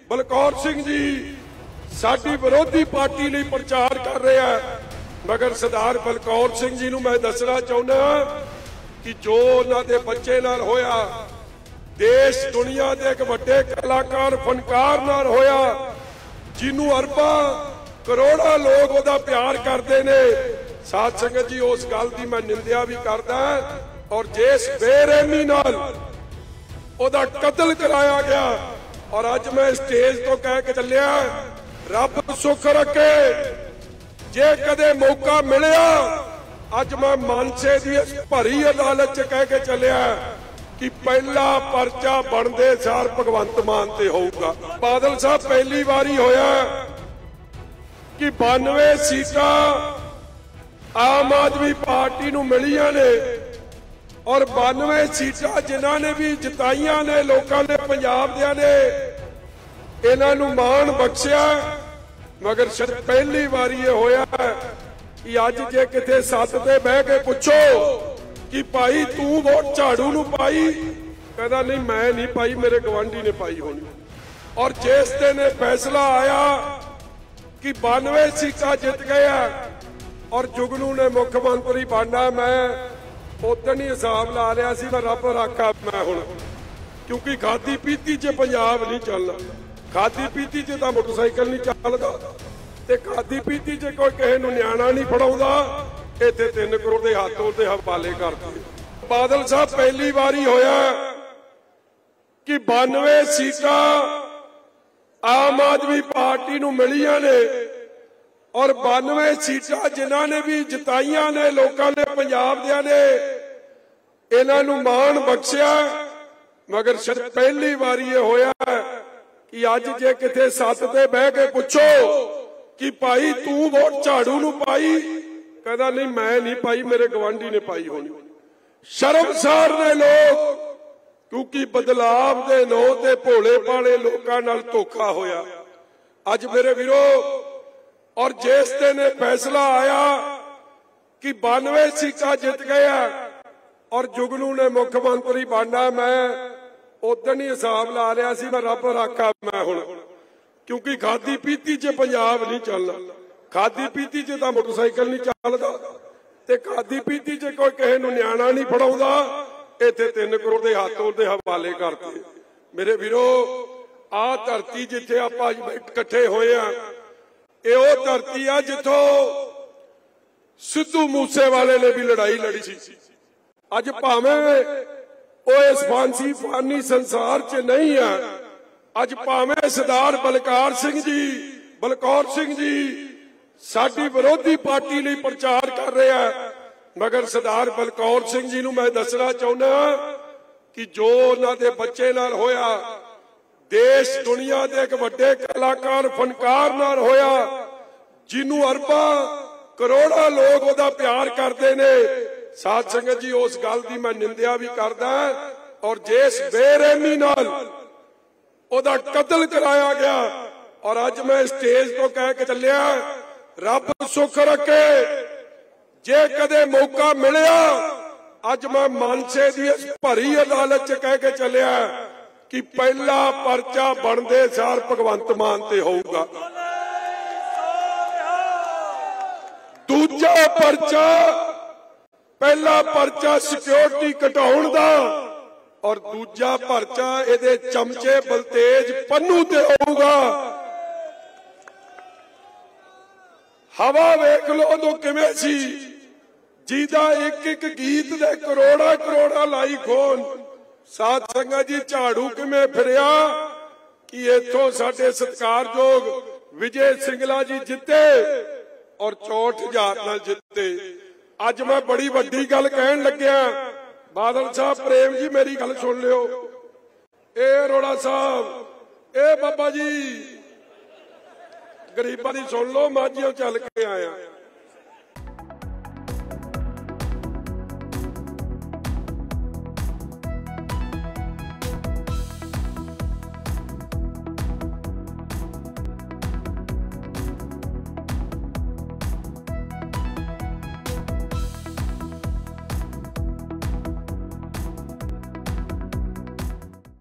बलकौर सिंह जी साडी विरोधी पार्टी लिए प्रचार कर रहे हैं, मगर सरदार बलकौर सिंह जी नूं मैं दसना चाहुंदा कि जो उन्होंने बच्चे नाल होया, देश दुनिया के एक वड्डे कलाकार फनकार नाल होया, जिन्हों अरबां करोड़ां लोग उहदा प्यार करते ने। साध संगत जी, उस गल की मैं निंदा भी करदा और जिस बेरहमी नाल उहदा कतल कराया गया, और अज मैं स्टेज तो कह के चलिया, रब सुख रखे जे कदे मौका मिलिया, अज मैं मानसे दी भरी अदालत च कह के चलिया कि पहला परचा बनदे सार भगवंत मान ते होऊगा। बादल साहब पहली बारी होया कि 92 सीटां आम आदमी पार्टी नूं मिलियां ने, और 92 सीटां जिन्हां ने भी जिताइयां ने, लोकां ने पंजाब दियां ने इन्हां नूं माण बख्शिया। मगर सिर्फ पहली बारी ये होया कि अज जे किते सत्त ते बह के पुछो कि भाई तू वोट झाड़ू नूं पाई, कहदा नहीं मैं नहीं पाई, मेरे गवांढी ने पाई होनी। और जिस दिन फैसला आया कि 92 सीटां जित गया और जुगनू ने मुख्यमंत्री बनना, मैं उदन ही हिसाब ला लिया सी, मैं रब राखा मैं हुण, क्योंकि खाधी पीती च पंजाब नहीं चलना। खाधी पीती च तां मोटरसाइकिल नहीं चलदा, ते खाधी पीती च कोई किसी नूं न्याणा नहीं फड़ाउंदा। इत्थे 3 करोड़ दे हत्थ उहदे हवाले करते। बादल साहब पहली बारी होया कि 92 सीटां आम आदमी पार्टी नूं मिलियां ने, और 92 सीटां जिन्हां ने भी जिताइयां ने, लोकां ने पंजाब दियां ने इन्हां नूं माण बख्शिया। मगर सिर्फ पहली बारी ये होया कि अज जे किते सत्त ते बह के पुछो कि भाई तू वोट झाड़ू नूं पाई, कहदा नहीं मैं नहीं पाई, मेरे गवांढी ने पाई होनी। शर्मसार ने लोग, क्योंकि बदलाव दे नो ते भोले भाले लोकां नाल धोखा होया। अज मेरे वीरो, और जिस दिन फैसला आया कि 92 सीटां जित गया और जुगनू ने मुख्यमंत्री बनना, मैं उदन ही हिसाब ला लिया सी, मैं रब राखा मैं हुण, क्योंकि खाधी पीती च पंजाब नहीं चलना। खाधी पीती च तां मोटरसाइकिल नहीं चलदा, ते खाधी पीती च कोई किसी नूं न्याणा नहीं फड़ाउंदा। इत्थे 3 करोड़ दे हत्थ उहदे हवाले करते। मेरे वीरो, आ धरती जिथे आपां इकट्ठे होए आ, ਇਹ ਉਹ ਧਰਤੀ ਆ ਜਿੱਥੋਂ ਸਿੱਧੂ ਮੂਸੇਵਾਲੇ ਨੇ ਵੀ ਲੜਾਈ ਲੜੀ ਸੀ। ਅੱਜ ਭਾਵੇਂ ਉਹ ਇਸ ਫਾਨੀ ਸੰਸਾਰ 'ਚ ਨਹੀਂ ਆ, ਅੱਜ ਭਾਵੇਂ ਸਰਦਾਰ ਬਲਕੌਰ ਸਿੰਘ ਜੀ ਸਾਡੀ ਵਿਰੋਧੀ ਪਾਰਟੀ ਲਈ ਪ੍ਰਚਾਰ ਕਰ ਰਿਹਾ, ਮਗਰ ਸਰਦਾਰ ਬਲਕੌਰ ਸਿੰਘ ਜੀ ਨੂੰ ਮੈਂ ਦੱਸਣਾ ਚਾਹੁੰਦਾ ਕਿ ਜੋ ਉਹਨਾਂ ਦੇ ਬੱਚੇ ਨਾਲ ਹੋਇਆ, देश दुनिया के एक वड्डे कलाकार फनकार नाल होया, जिन्हों अरबां करोड़ां लोग उहदा प्यार करते ने। साध संगत जी, उस गल की मैं निंदा भी करदा, और जिस बेरहमी नाल उहदा कतल कराया गया, और अज मैं स्टेज तो कह के चलिया, रब सुख रखे जे कदे मौका मिलिया, अज मैं मानसे दी भरी अदालत च कह के चलिया कि पहला परचा बनदे सार भगवंत मान ते होऊगा। दूजा परचा, पहला परचा सिक्योरिटी घटाउण दा, और दूजा परचा इहदे चमचे बलतेज पन्नू ते होऊगा। हवा वेख लो तो किवें सी, जिहदा एक एक गीत दे करोड़ा करोड़ा लाई खोन। साध संगत जी, झाड़ू किवें फिरिया कि इथों साडे सत्कारयोग विजय सिंगला जी जिते और 64,000 नाल जिते। अज मैं बड़ी वड्डी गल कहन लग्या, बादल साहब प्रेम जी मेरी गल सुन लियो, ए अरोड़ा साहब, ए बाबा जी, गरीबां दी सुन लो, माझियों चल के आया।